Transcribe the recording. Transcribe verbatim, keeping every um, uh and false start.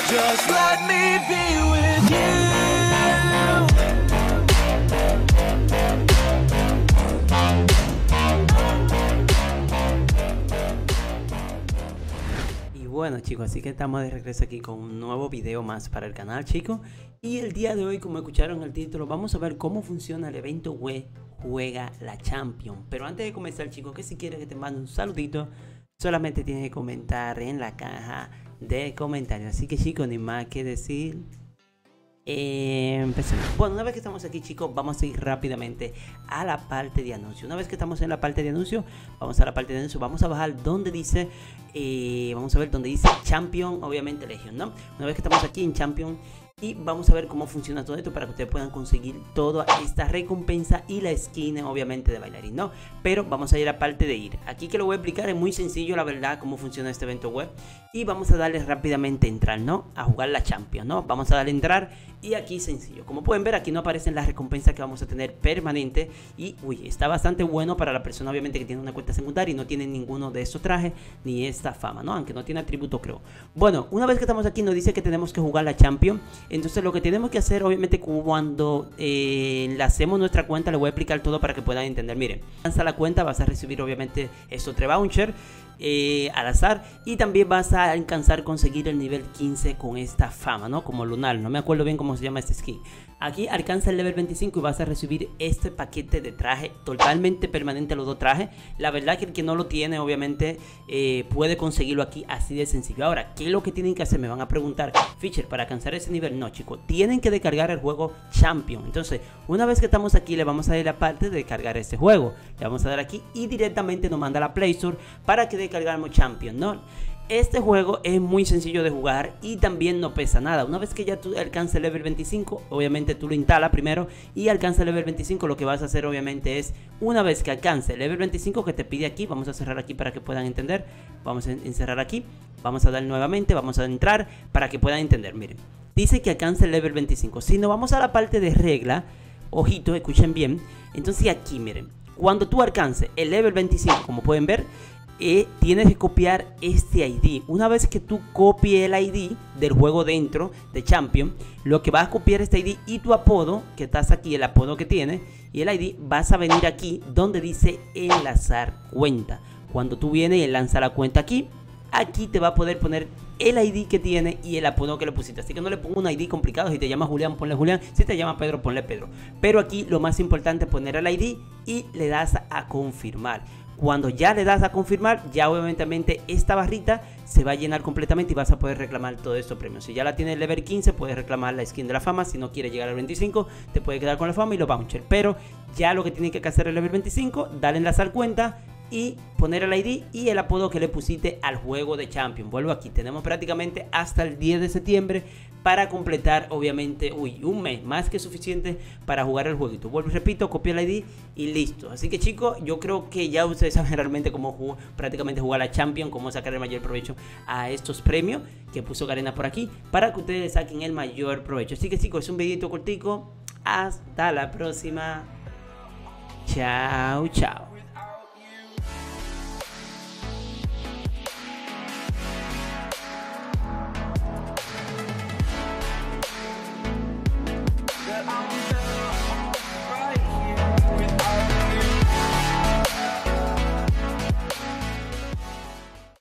Just let me be with you. Y bueno chicos, así que estamos de regreso aquí con un nuevo video más para el canal chicos. Y el día de hoy, como escucharon el título, vamos a ver cómo funciona el evento web Juega la Champions. Pero antes de comenzar chicos, que si quieres que te mande un saludito, solamente tienes que comentar en la caja de comentarios. Así que chicos, ni más que decir, eh, empecemos. Bueno, una vez que estamos aquí chicos, vamos a ir rápidamente a la parte de anuncio. Una vez que estamos en la parte de anuncio, vamos a la parte de anuncio, vamos a bajar donde dice, eh, vamos a ver donde dice Champion, obviamente Legion, ¿no? Una vez que estamos aquí en Champion, y vamos a ver cómo funciona todo esto para que ustedes puedan conseguir toda esta recompensa y la skin obviamente de bailarín, ¿no? Pero vamos a ir a parte de ir. Aquí que lo voy a explicar es muy sencillo la verdad cómo funciona este evento web. Y vamos a darle rápidamente a entrar, ¿no? A jugar la Champions, ¿no? Vamos a darle a entrar y aquí sencillo. Como pueden ver aquí no aparecen las recompensas que vamos a tener permanente. Y uy, está bastante bueno para la persona obviamente que tiene una cuenta secundaria y no tiene ninguno de estos trajes ni esta fama, ¿no? Aunque no tiene atributo creo. Bueno, una vez que estamos aquí nos dice que tenemos que jugar la Champions. Entonces lo que tenemos que hacer obviamente cuando eh, enlacemos nuestra cuenta, le voy a explicar todo para que puedan entender. Miren, lanza la cuenta, vas a recibir obviamente estos tres vouchers eh, al azar. Y también vas a alcanzar conseguir el nivel quince con esta fama, ¿no? Como lunar, no me acuerdo bien cómo se llama este skin. Aquí alcanza el level veinticinco y vas a recibir este paquete de traje totalmente permanente, los dos trajes. La verdad que el que no lo tiene obviamente eh, puede conseguirlo aquí así de sencillo. Ahora, ¿qué es lo que tienen que hacer? Me van a preguntar, Fisher, para alcanzar ese nivel. No chicos, tienen que descargar el juego Champion. Entonces, una vez que estamos aquí, le vamos a ir a la parte de descargar este juego. Le vamos a dar aquí y directamente nos manda a la Play Store para que descargamos Champion, ¿no? Este juego es muy sencillo de jugar y también no pesa nada. Una vez que ya tú alcances el level veinticinco, obviamente tú lo instalas primero y alcanza el level veinticinco, lo que vas a hacer obviamente es, una vez que alcance el level veinticinco que te pide aquí, vamos a cerrar aquí para que puedan entender. Vamos a encerrar aquí, vamos a dar nuevamente, vamos a entrar para que puedan entender. Miren, dice que alcance el level veinticinco. Si nos vamos a la parte de regla, ojito, escuchen bien. Entonces aquí miren, cuando tú alcances el level veinticinco, como pueden ver, Eh, tienes que copiar este I D. Una vez que tú copies el I D del juego dentro de Champion, lo que vas a copiar este I D y tu apodo, que estás aquí, el apodo que tienes, y el I D, vas a venir aquí donde dice enlazar cuenta. Cuando tú vienes y lanzas la cuenta aquí, aquí te va a poder poner el I D que tiene y el apodo que le pusiste. Así que no le pongo un I D complicado. Si te llamas Julián, ponle Julián. Si te llamas Pedro, ponle Pedro. Pero aquí lo más importante es poner el I D y le das a confirmar. Cuando ya le das a confirmar, ya obviamente esta barrita se va a llenar completamente y vas a poder reclamar todos estos premios. Si ya la tienes level quince, puedes reclamar la skin de la fama. Si no quieres llegar al veinticinco, te puedes quedar con la fama y los vouchers. Pero ya lo que tienes que hacer el level veinticinco, darle enlazar cuenta y poner el I D y el apodo que le pusiste al juego de Champion. Vuelvo aquí, tenemos prácticamente hasta el diez de septiembre para completar obviamente, uy, un mes más que suficiente para jugar el jueguito. Vuelvo y repito, copia el I D y listo. Así que chicos, yo creo que ya ustedes saben realmente cómo jugar, prácticamente jugar la Champion, cómo sacar el mayor provecho a estos premios que puso Garena por aquí, para que ustedes saquen el mayor provecho. Así que chicos, es un videito cortico. Hasta la próxima. Chao, chao.